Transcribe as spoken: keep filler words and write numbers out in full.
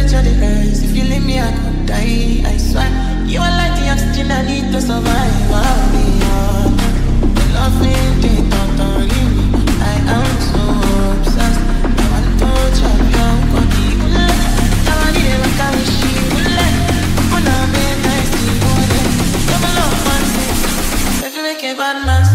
temperature the rise. If you leave me, I could die. I swear, you are like the oxygen I need to survive. I'll be honest. The love ain't it, don't don't leave me. I am so obsessed. I want to chop your body. I want to live like I wish you would let. I'm gonna be nice to you. Come along, man. If you make a bad man.